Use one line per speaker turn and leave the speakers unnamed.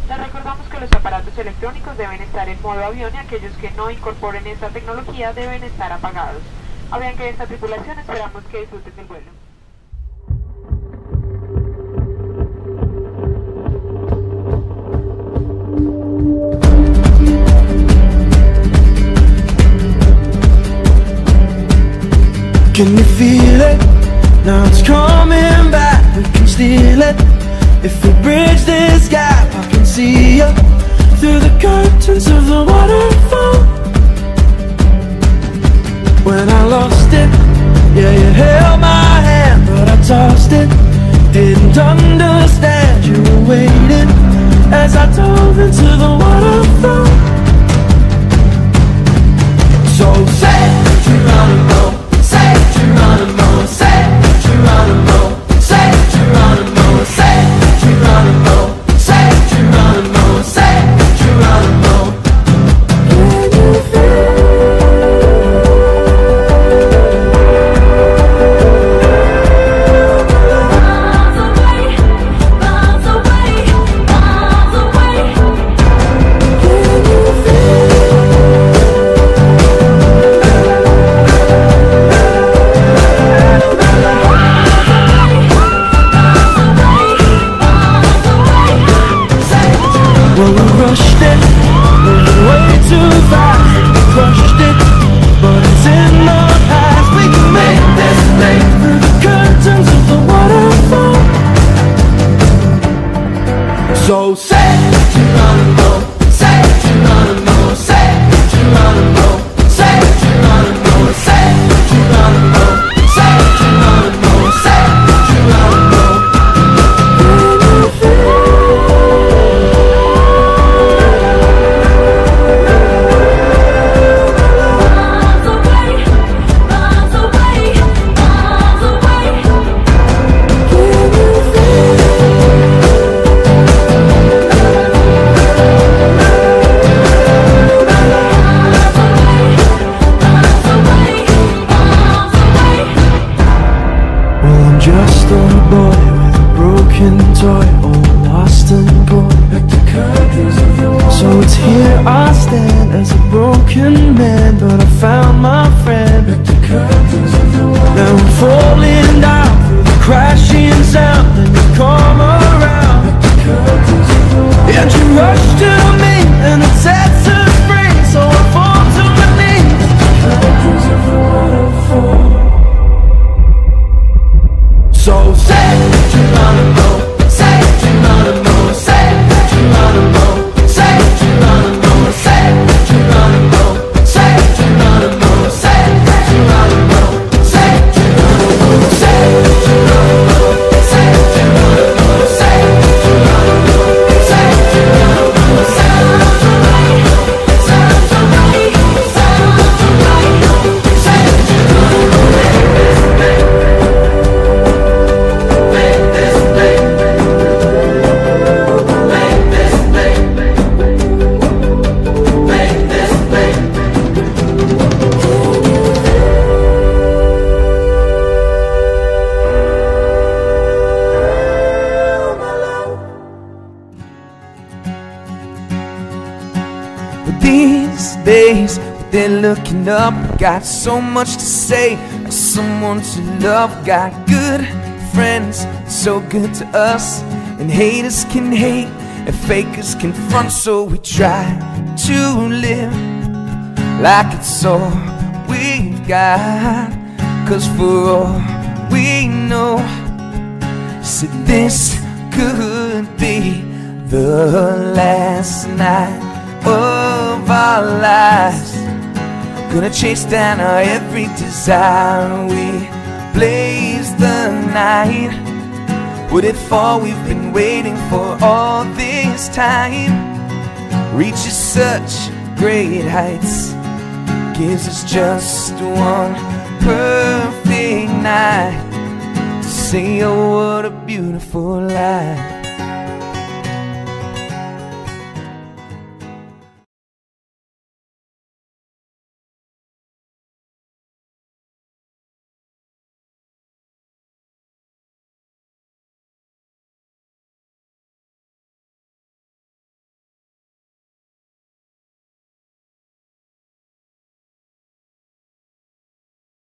Les recordamos que los aparatos electrónicos deben estar en modo avión y aquellos que no incorporen esta tecnología deben estar apagados. Habían que esta tripulación, esperamos que disfruten del vuelo.
Can you feel it? Now it's coming back, we can steal it. If we bridge this gap, I can see you through the curtains of the waterfall. When I lost it, yeah, you held my hand, but I tossed it. Didn't understand, you were waiting as I dove into the waterfall. So say, Geronimo, say, Geronimo, say, Geronimo, say, Geronimo, say, Geronimo, say, Geronimo, say, Geronimo. Can you feel? Well, we rushed it, moving way too fast. We crushed it, but it's in the past. We can make this thing through the curtains of the waterfall. So say, Geronimo, say, Geronimo, say, Geronimo, say, Geronimo, say, Geronimo, say, Geronimo, say, Geronimo. Just a boy with a broken toy, all lost and poor. So it's here I stand as a broken man, but I found my friend. Now I'm falling down through the crashing sound, and you come around. And you rush to me, and the tattoos free, so I fall to my knees. Curtains of the waterfall. So say, Geronimo, say, Geronimo, say, Geronimo, say, Geronimo, say, Geronimo, say, Geronimo, say, Geronimo, say, Geronimo, say, Geronimo, say, Geronimo, say, Geronimo, say, Geronimo,
These days, they're looking up. Got so much to say, someone to love. Got good friends, so good to us. And haters can hate, and fakers can front. So we try to live like it's all we've got. Cause for all we know, so this could be the last night of our lives. Gonna chase down our every desire. We blaze the night. Would it fall? We've been waiting for all this time. Reaches such great heights, gives us just one perfect night to say, oh, what a beautiful life.